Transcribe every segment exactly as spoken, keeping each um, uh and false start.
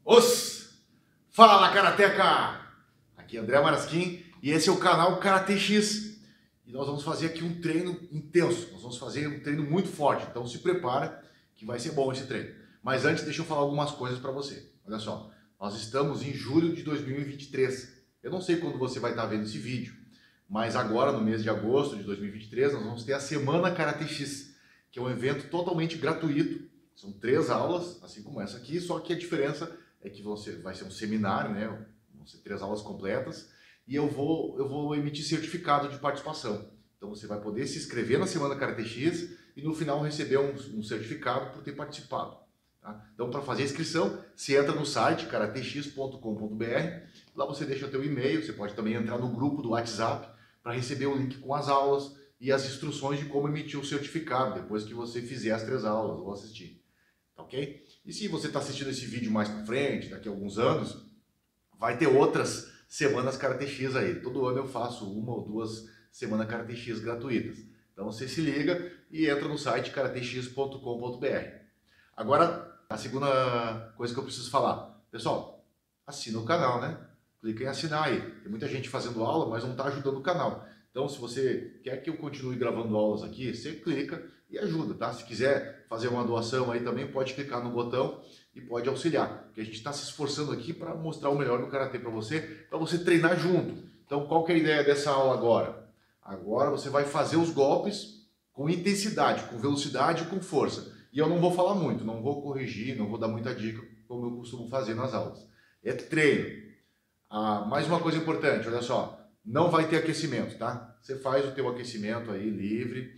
Os! Fala, Karateca! Aqui é André Marasquim e esse é o canal Karate X. E nós vamos fazer aqui um treino intenso, nós vamos fazer um treino muito forte, então se prepara que vai ser bom esse treino. Mas antes deixa eu falar algumas coisas para você. Olha só, nós estamos em julho de dois mil e vinte e três. Eu não sei quando você vai estar vendo esse vídeo, mas agora no mês de agosto de dois mil e vinte e três nós vamos ter a Semana Karate X, que é um evento totalmente gratuito. São três aulas, assim como essa aqui, só que a diferença é que você vai ser um seminário, né? Vão ser três aulas completas e eu vou, eu vou emitir certificado de participação. Então você vai poder se inscrever na Semana Karate X e no final receber um, um certificado por ter participado. Tá? Então para fazer a inscrição, você entra no site karate x ponto com ponto br, lá você deixa o teu e-mail, você pode também entrar no grupo do WhatsApp para receber o link com as aulas e as instruções de como emitir o certificado depois que você fizer as três aulas ou assistir. Ok? E se você está assistindo esse vídeo mais para frente, daqui a alguns anos, vai ter outras semanas Karate X aí. Todo ano eu faço uma ou duas semanas Karate X gratuitas. Então você se liga e entra no site karate x ponto com ponto br. Agora, a segunda coisa que eu preciso falar. Pessoal, assina o canal, né? Clica em assinar aí. Tem muita gente fazendo aula, mas não está ajudando o canal. Então, se você quer que eu continue gravando aulas aqui, você clica e ajuda, tá? Se quiser fazer uma doação aí também, pode clicar no botão e pode auxiliar. Porque a gente está se esforçando aqui para mostrar o melhor do Karatê para você, para você treinar junto. Então, qual que é a ideia dessa aula agora? Agora você vai fazer os golpes com intensidade, com velocidade e com força. E eu não vou falar muito, não vou corrigir, não vou dar muita dica, como eu costumo fazer nas aulas. É treino. Ah, mais uma coisa importante, olha só. Não vai ter aquecimento, tá? Você faz o teu aquecimento aí livre,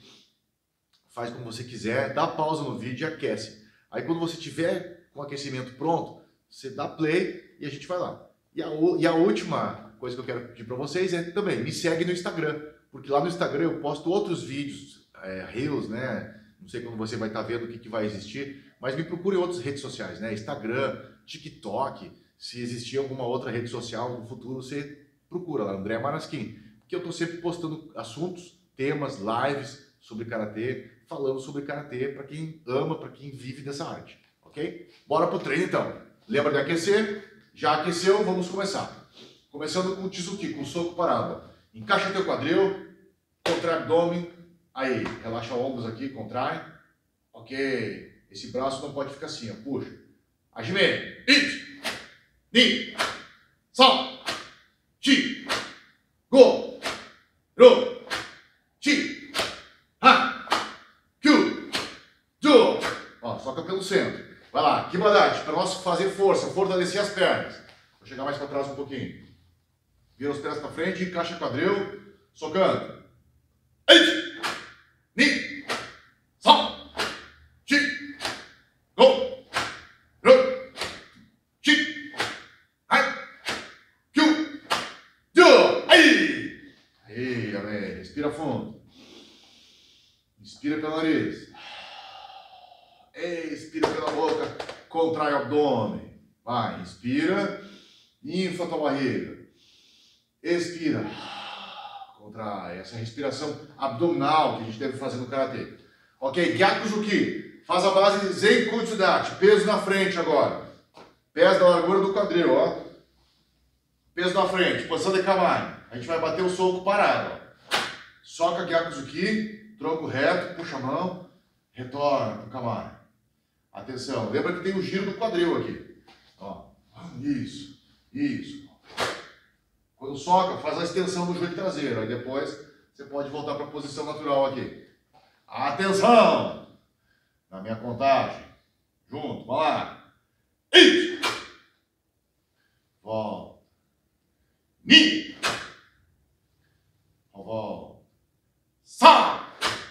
faz como você quiser, dá pausa no vídeo e aquece. Aí quando você tiver com o aquecimento pronto, você dá play e a gente vai lá. E a, e a última coisa que eu quero pedir para vocês é também, me segue no Instagram, porque lá no Instagram eu posto outros vídeos, é, Reels, né? Não sei quando você vai estar vendo o que, que vai existir, mas me procure em outras redes sociais, né? Instagram, TikTok, se existir alguma outra rede social no futuro, você procura lá, André Marasquim, porque eu estou sempre postando assuntos, temas, lives sobre Karatê, falando sobre Karatê para quem ama, para quem vive dessa arte, ok? Bora pro treino então. Lembra de aquecer? Já aqueceu? Vamos começar. Começando com o Tsuki, com o soco parado. Encaixa teu quadril, contrai o abdômen, aí, relaxa ombros aqui, contrai, ok? Esse braço não pode ficar assim, ó, puxa. Hajime, ichi, ni, san, chi, go, ro, chi, ha, kyu, do. Ó, soca pelo centro. Vai lá, Kibadachi, para nós fazer força, fortalecer as pernas. Vou chegar mais para trás um pouquinho. Vira os pés para frente, encaixa o quadril, socando. Ichi, ni, san, chi, go, ro, chi, ha, kyu, do. Aí! Aí, amém. Respira fundo. Inspira pelo nariz. Expira pela boca. Contrai o abdômen. Vai, inspira. Infla a tua barriga. Expira. Contrai. Essa respiração abdominal que a gente deve fazer no Karatê. Ok, Gyakuzuki. Faz a base Zen Kutsudachi. Peso na frente agora. Pés da largura do quadril, ó. Peso na frente. Posição de Kamae. A gente vai bater o soco parado, ó. Soca Gyakuzuki. Tronco reto. Puxa a mão. Retorna pro Kamae. Atenção. Lembra que tem o giro do quadril aqui. Ó. Isso. Isso. Quando soca, faz a extensão do joelho traseiro. Aí depois você pode voltar para a posição natural aqui. Atenção! Na minha contagem. Junto. Vamos lá. Isso. Volta. Ni. Volta. Sa.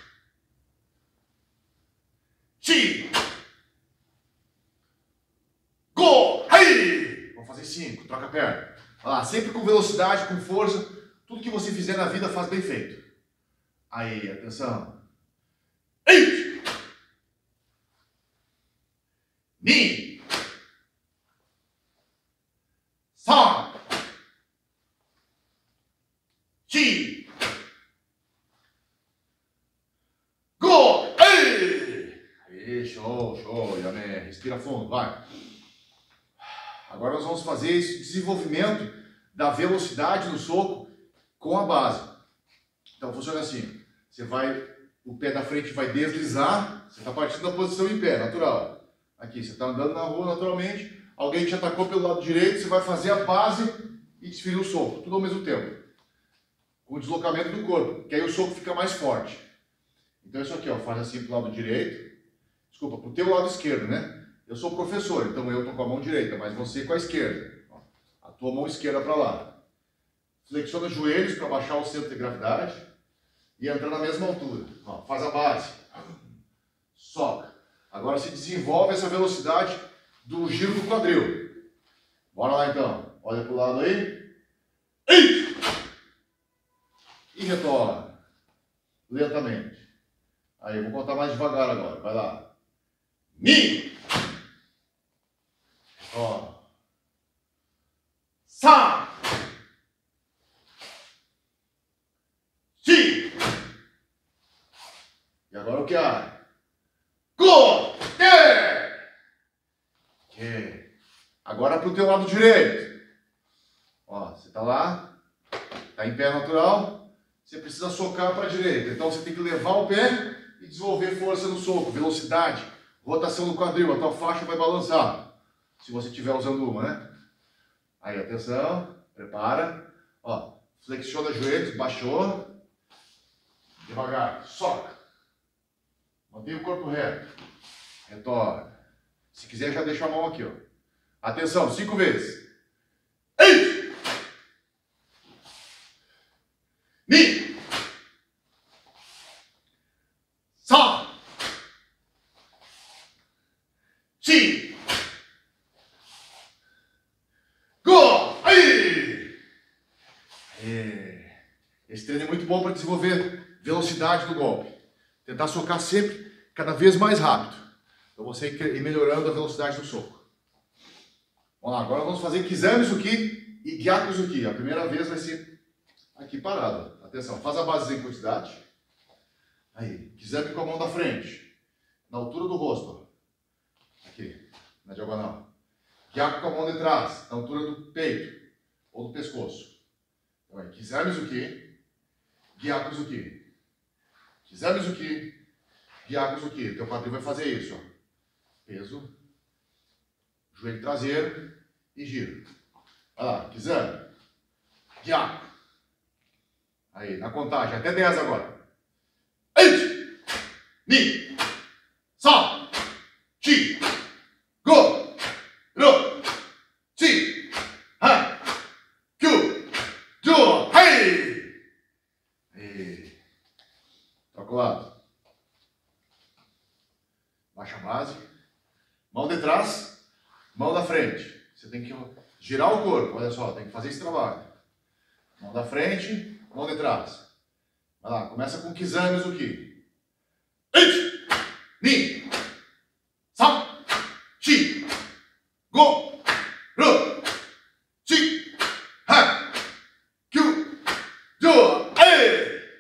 Chi. Go. Aí. Vamos fazer cinco. Troca a perna. Olha lá, sempre com velocidade, com força. Tudo que você fizer na vida faz bem feito. Aí, atenção. Ei! Ni! San! Chi! Go! Ei! Aí, show, show, Yamé. Respira fundo, vai. Agora nós vamos fazer esse desenvolvimento da velocidade do soco com a base. Então funciona assim, você vai, o pé da frente vai deslizar, você está partindo da posição em pé, natural. Aqui, você está andando na rua naturalmente, alguém te atacou pelo lado direito, você vai fazer a base e desferir o soco, tudo ao mesmo tempo. Com o deslocamento do corpo, que aí o soco fica mais forte. Então isso aqui, ó, faz assim pro lado direito, desculpa, pro teu lado esquerdo, né? Eu sou professor, então eu tô com a mão direita, mas você com a esquerda. Ó, a tua mão esquerda para lá. Flexiona os joelhos para baixar o centro de gravidade e entrar na mesma altura. Ó, faz a base. Soca. Agora se desenvolve essa velocidade do giro do quadril. Bora lá então. Olha pro lado aí. E retorna. Lentamente. Aí, eu vou contar mais devagar agora. Vai lá. Mi. Ó. Sa. Si. E agora o que há? Go. Te. Que. Agora pro teu lado direito. Ó, você tá lá. Tá em pé natural. Você precisa socar para a direita. Então você tem que levar o pé e desenvolver força no soco, velocidade, rotação do quadril. A tua faixa vai balançar. Se você estiver usando uma, né? Aí, atenção, prepara. Ó, flexiona os joelhos, baixou. Devagar, soca. Mantém o corpo reto. Retorna. Se quiser, já deixa a mão aqui, ó. Atenção, cinco vezes. Ei! Mi! Sa! Si! Go! Aí! É. Esse treino é muito bom para desenvolver velocidade do golpe. Tentar socar sempre, cada vez mais rápido. Para você ir melhorando a velocidade do soco. Vamos lá, agora vamos fazer Kizami-Zuki e Gyaku-Zuki. A primeira vez vai ser aqui parado. Atenção, faz a base em quantidade. Aí, Kizami com a mão da frente. Na altura do rosto. Aqui, na diagonal. Gyaku com a mão de trás, na altura do peito. Ou do pescoço. Então aí, Kizami-Zuki, Gyaku-Zuki. Kizami-Zuki, Gyaku-Zuki. Teu quadril vai fazer isso, ó. Peso. Joelho traseiro e giro. Vai lá, Kizami. Gyaku. Aí, na contagem, até dez agora. Eight, ni, sa, chi, go, ro, si, ha, kyu, jo, hey! Aí. Troca o lado. Baixa a base. Mão de trás, mão da frente. Você tem que girar o corpo, olha só, tem que fazer esse trabalho. Mão da frente, mão de trás. Vai lá, começa com Kizami-Zuki. Eight, ni, sa, chi, go, ro, si, ha, kyu, jo, ei!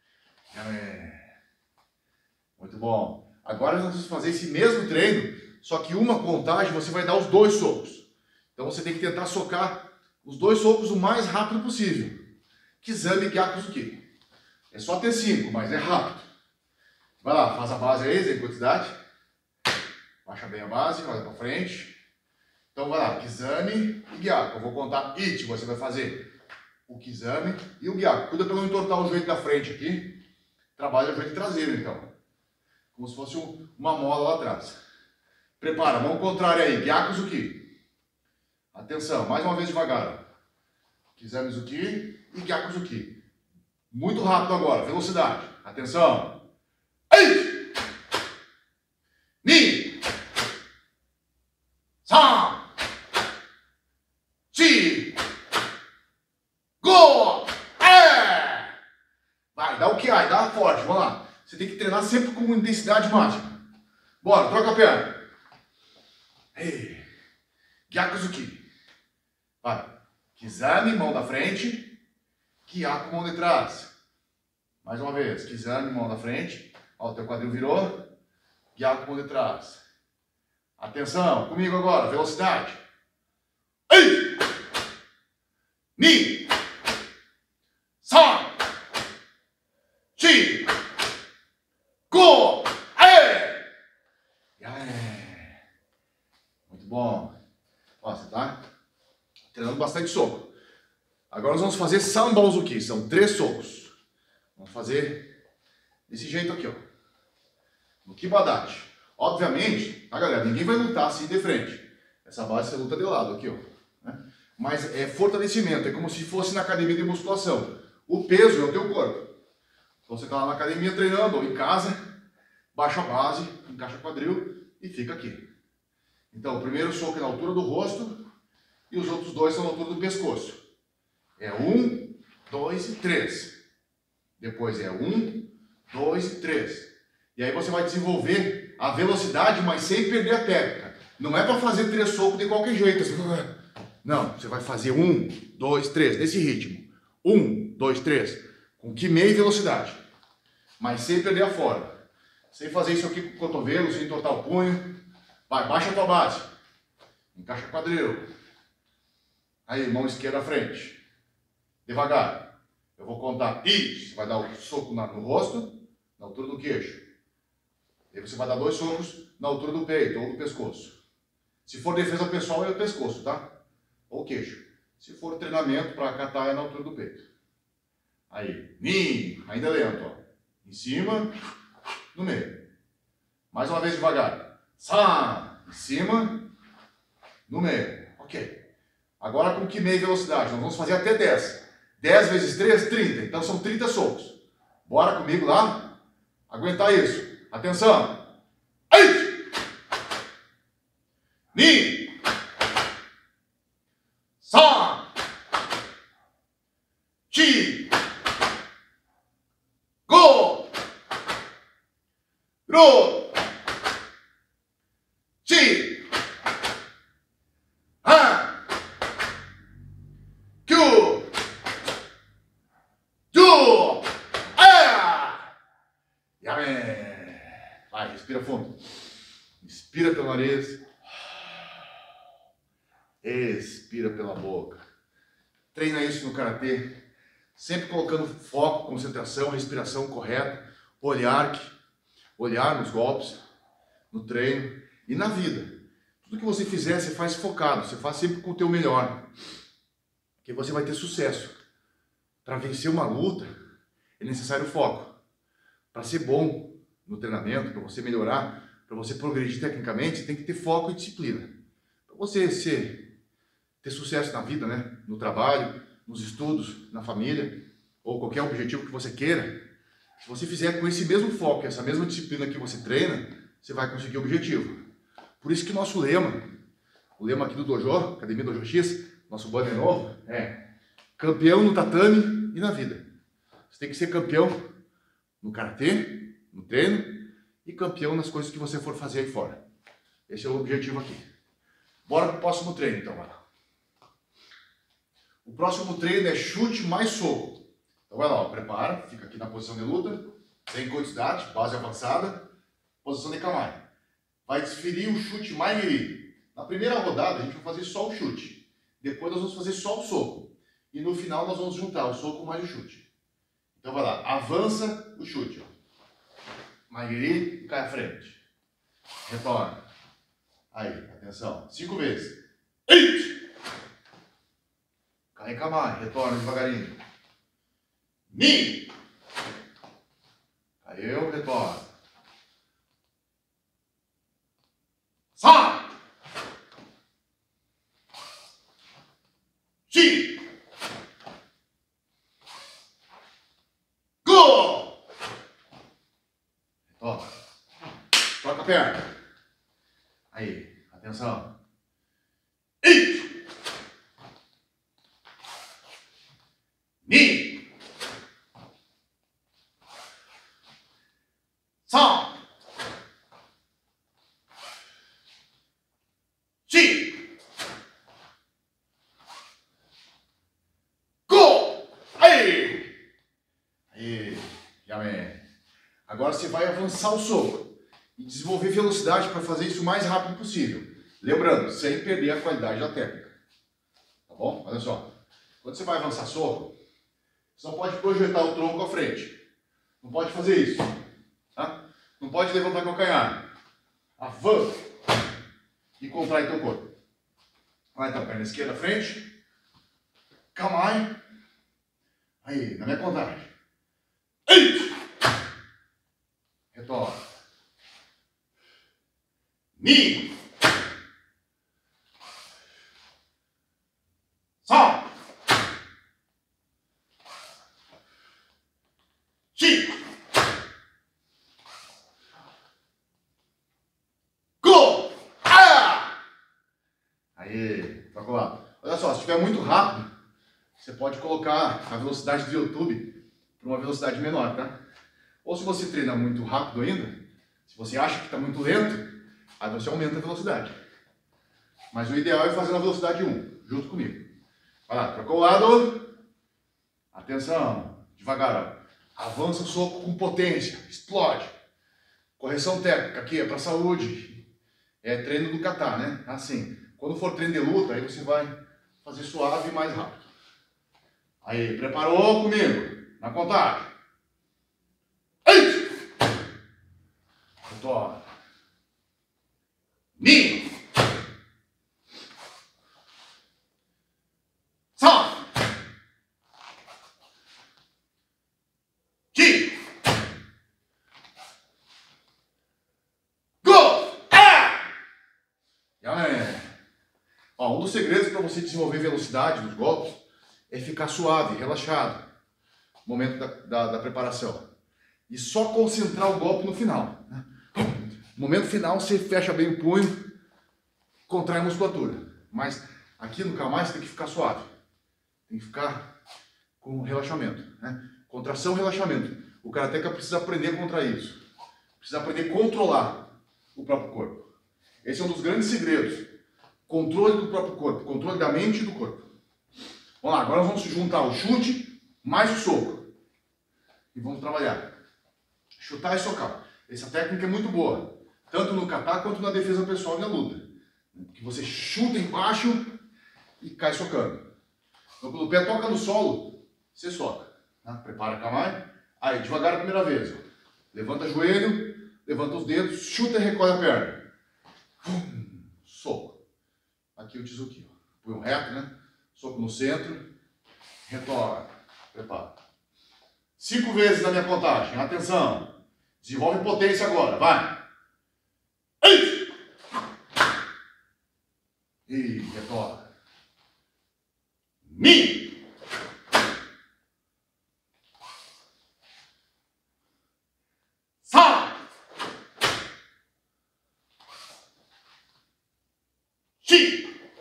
Muito bom. Agora nós vamos fazer esse mesmo treino, só que uma contagem você vai dar os dois socos. Então você tem que tentar socar os dois socos o mais rápido possível. Kizami Gyaku-Zuki. É só ter cinco, mas é rápido. Vai lá, faz a base aí, em quantidade. Baixa bem a base, olha pra frente. Então vai lá, Kizami e Gyaku. Eu vou contar It, você vai fazer o Kizami e o Gyaku. Cuida pra não entortar o joelho da frente aqui. Trabalha o joelho traseiro, então. Como se fosse uma mola lá atrás. Prepara, mão contrária aí, Gyaku-Zuki. Atenção, mais uma vez devagar. Kizami-Zuki e Gyaku-Zuki. Muito rápido agora, velocidade. Atenção. Eight, ni, sa, chi, go, é! Vai, dá o que há, dá forte, vamos lá. Você tem que treinar sempre com intensidade máxima. Bora, troca a perna. Ei, Gyaku-Zuki. Vai. Kizami, mão da frente. Gyaku, mão de trás. Mais uma vez. Kizami, mão da frente. Ó, o teu quadril virou. Gyaku, mão de trás. Atenção, comigo agora. Velocidade. Ei! Ni! San! Chi! Go! Aê! Aê! Muito bom. Ó, você tá treinando bastante soco. Agora nós vamos fazer Sanbonzuki. São três socos. Vamos fazer desse jeito aqui, ó. No Kibadachi. Obviamente, tá, galera? Ninguém vai lutar assim de frente. Essa base você luta de lado aqui, ó. Né? Mas é fortalecimento. É como se fosse na academia de musculação. O peso é o teu corpo. Então você tá lá na academia treinando, ou em casa, baixa a base, encaixa o quadril e fica aqui. Então, o primeiro soco é na altura do rosto e os outros dois são na altura do pescoço. É um, dois e três. Depois é um, dois e três. E aí você vai desenvolver a velocidade, mas sem perder a técnica. Não é para fazer três socos de qualquer jeito. Assim. Não, você vai fazer um, dois, três, nesse ritmo. Um, dois, três. Com Kimei e velocidade. Mas sem perder a forma. Sem fazer isso aqui com o cotovelo, sem entortar o punho. Vai, baixa a tua base. Encaixa o quadril. Aí, mão esquerda à frente. Devagar. Eu vou contar. Isso. Você vai dar o soco no rosto, na altura do queixo. E você vai dar dois socos na altura do peito ou do pescoço. Se for defesa pessoal, é o pescoço, tá? Ou o queixo. Se for treinamento para catar, é na altura do peito. Aí. Ni. Ainda lento, ó. Em cima, no meio. Mais uma vez devagar. San. Em cima, no meio. Ok. Agora com Kimei velocidade. Nós vamos fazer até dez. dez vezes três, trinta. Então são trinta socos. Bora comigo lá? Aguentar isso. Atenção. Ei! Ni! San! Chi! Go! Ro! Chi! Han! Kyu! Ju! Ah! Yame! Vai, respira fundo. Inspira pelo nariz. Expira pela boca. Treina isso no karatê. Sempre colocando foco, concentração, respiração correta, olhar, olhar nos golpes, no treino e na vida. Tudo que você fizer, você faz focado, você faz sempre com o teu melhor. Porque você vai ter sucesso. Para vencer uma luta, é necessário foco. Para ser bom no treinamento, para você melhorar, para você progredir tecnicamente, você tem que ter foco e disciplina. Para você ser, ter sucesso na vida, né? No trabalho, nos estudos, na família, ou qualquer objetivo que você queira, se você fizer com esse mesmo foco, essa mesma disciplina que você treina, você vai conseguir o objetivo. Por isso que o nosso lema, o lema aqui do Dojo, Academia Dojo X, nosso banner novo, é campeão no tatame e na vida. Você tem que ser campeão no karatê, no treino, e campeão nas coisas que você for fazer aí fora. Esse é o objetivo aqui. Bora pro próximo treino, então, vai lá. O próximo treino é chute mais soco. Então vai lá, ó, prepara, fica aqui na posição de luta, sem quantidade, base avançada, posição de kamae. Vai desferir o chute maigiri. Na primeira rodada a gente vai fazer só o chute. Depois nós vamos fazer só o soco. E no final nós vamos juntar o soco mais o chute. Então vai lá, avança o chute. Ó. Maigiri, cai à frente. Retorna. Aí, atenção. Cinco vezes. Eight! Cai em kamae, retorna devagarinho. Ni! Caiu, retorna. San! Chi! Go! Retorna. Troca a perna. Aí, atenção. Eight! Ni! San! Chi! Go! Aí! Aí, Yame. Agora você vai avançar o soco e desenvolver velocidade para fazer isso o mais rápido possível. Lembrando, sem perder a qualidade da técnica. Tá bom? Olha só. Quando você vai avançar soco, você não pode projetar o tronco à frente. Não pode fazer isso. Tá? Não pode levantar o calcanhar. Avança e contrai teu corpo. Vai então, perna esquerda à frente. Calma aí. Aí, na minha contagem. Eita! Retorna. Ni. Só. Chi. Go. Ah! Aí, toca lá. Olha só, se estiver muito rápido, você pode colocar a velocidade do YouTube para uma velocidade menor, tá? Ou se você treina muito rápido ainda, se você acha que está muito lento, aí você aumenta a velocidade. Mas o ideal é fazer na velocidade um, junto comigo. Vai lá, trocou o lado. Atenção, devagar, ó. Avança o soco com potência, explode. Correção técnica aqui é para saúde. É treino do kata, né? Assim, quando for treino de luta, aí você vai fazer suave e mais rápido. Aí, preparou comigo? Na contagem. Ei! Retorna. Ni. Só. Chi. Go. Ah! E aí? Ó, um dos segredos para você desenvolver velocidade nos golpes é ficar suave, relaxado no momento da, da, da preparação. E só concentrar o golpe no final. Né? No momento final, você fecha bem o punho, contrai a musculatura. Mas aqui no Kama você tem que ficar suave. Tem que ficar com relaxamento. Né? Contração, relaxamento. O karateka precisa aprender a contrair isso. Precisa aprender a controlar o próprio corpo. Esse é um dos grandes segredos. Controle do próprio corpo. Controle da mente e do corpo. Vamos lá, agora nós vamos juntar o chute mais o soco. E vamos trabalhar. Chutar e socar. Essa técnica é muito boa. Tanto no kata quanto na defesa pessoal e na luta. Que você chuta embaixo e cai socando. Então quando o pé toca no solo, você soca. Tá? Prepara a kamai. Aí, devagar a primeira vez. Ó. Levanta o joelho, levanta os dedos, chuta e recolhe a perna. Hum, soco. Aqui o Tizuki. Punho reto, né? Soco no centro, retorna, prepara. Cinco vezes na minha contagem, atenção. Desenvolve potência agora, vai. Ei! E retorna. Mi. Sa. Chi.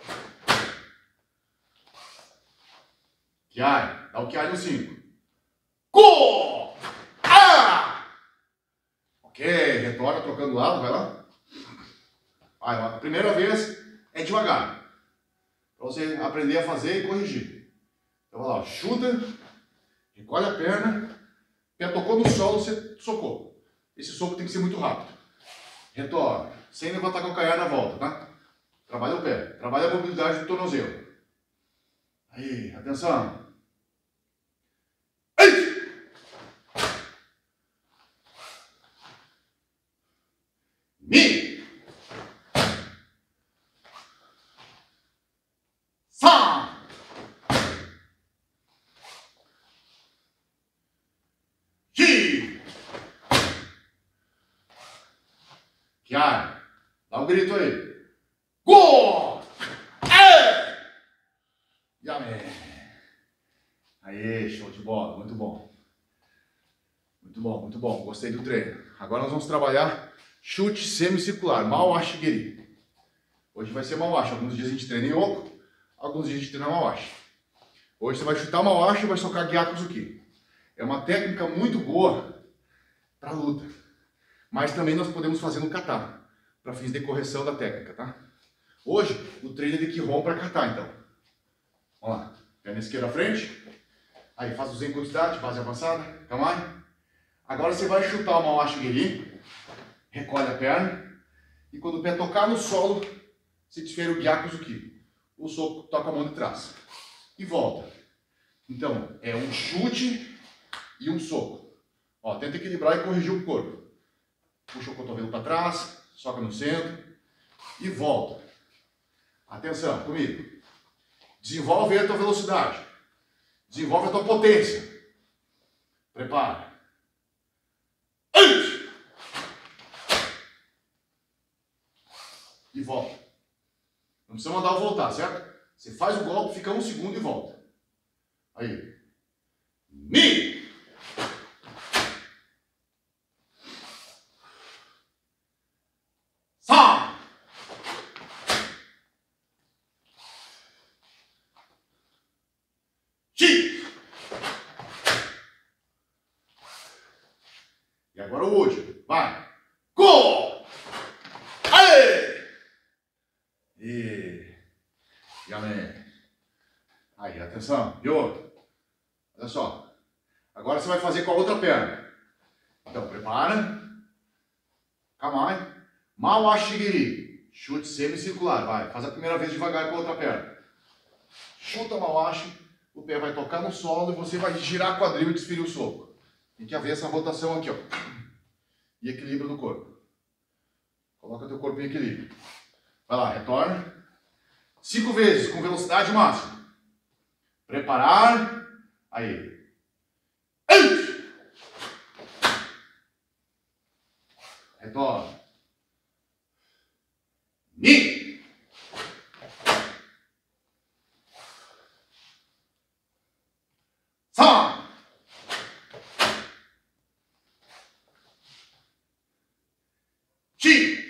Kiai, dá o Kiai no cinco. Go! Ah! Ok, retorna trocando o lado, vai lá. Vai lá. A primeira vez é devagar. Para você aprender a fazer e corrigir. Então vai lá, chuta, recolhe a perna, pé tocou no solo, você socou. Esse soco tem que ser muito rápido. Retorna, sem levantar o calcanhar na volta, tá? Trabalha o pé, trabalha a mobilidade do tornozelo. Aí, atenção. Mi. Sa. Chi. Kiai, dá um grito aí. Go! É! Yame. Aí, show de bola, muito bom. Muito bom, muito bom, gostei do treino. Agora nós vamos trabalhar chute semicircular, Mawashi Geri. Hoje vai ser Mawashi, alguns dias a gente treina em Yoko, alguns dias a gente treina Mawashi. Hoje você vai chutar Mawashi e vai socar Gyakuzuki. É uma técnica muito boa para luta, mas também nós podemos fazer no kata, para fins de correção da técnica, tá? Hoje o treino é de Kihon para kata, então. Vamos lá, perna esquerda à frente, aí faz o Zen quantidade, base avançada, Kamai. Agora você vai chutar o Mawashi Geri, recolhe a perna, e quando o pé tocar no solo, você desfere o Gyakuzuki. O soco toca a mão de trás. e volta. Então, é um chute e um soco. Ó, tenta equilibrar e corrigir o corpo. Puxa o cotovelo para trás, soca no centro e volta. Atenção, comigo. Desenvolve a tua velocidade. Desenvolve a tua potência. Prepara. E volta. Não precisa mandar eu voltar, certo? Você faz o golpe, fica um segundo e volta. Aí. Mi. Sa. Chi. E agora o último. Vai. Go. Aê. E... Galera. Aí, atenção. E outro. Olha só. Agora você vai fazer com a outra perna. Então, prepara. Kamai. Mawashigiri. Chute semicircular. Vai. Faz a primeira vez devagar com a outra perna. Chuta Mawashi. O pé vai tocar no solo e você vai girar quadril e desferir o soco. Tem que haver essa rotação aqui, ó. E equilíbrio do corpo. Coloca teu corpo em equilíbrio. Vai lá, retorna. Cinco vezes, com velocidade máxima. Preparar. Aí. Retorna. Ni. Sa. Chi.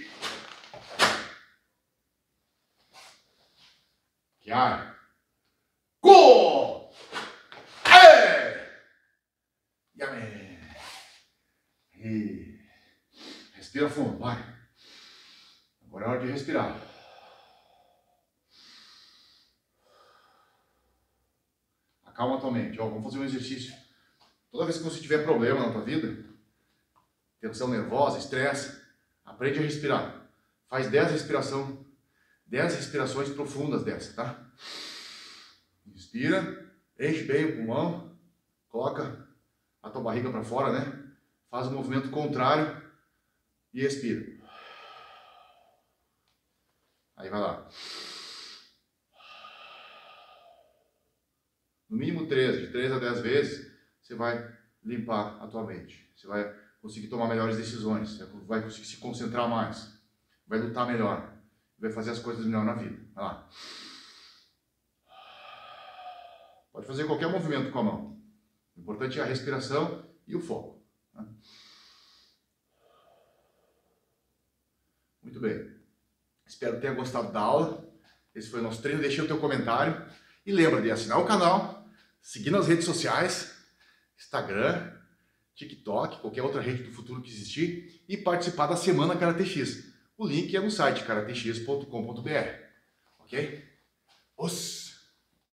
Chiaro? Go! É! Yame! E... Respira fundo, vai. Agora é hora de respirar. Acalma a tua mente. Ó, vamos fazer um exercício. Toda vez que você tiver problema na tua vida, tensão nervosa, estresse, aprende a respirar. Faz dez respirações. dez respirações profundas dessa, tá? Inspira, enche bem o pulmão, coloca a tua barriga para fora, né? Faz o movimento contrário e expira. Aí vai lá. No mínimo três, de três a dez vezes, você vai limpar a tua mente. Você vai conseguir tomar melhores decisões, você vai conseguir se concentrar mais, vai lutar melhor. Vai fazer as coisas melhor na vida. Vai lá. Pode fazer qualquer movimento com a mão. O importante é a respiração e o foco. Muito bem. Espero que tenha gostado da aula. Esse foi o nosso treino. Deixe o teu comentário. E lembra de assinar o canal, seguir nas redes sociais, Instagram, TikTok, qualquer outra rede do futuro que existir, e participar da Semana Karate X. O link é no site karate x ponto com ponto br. Ok? Os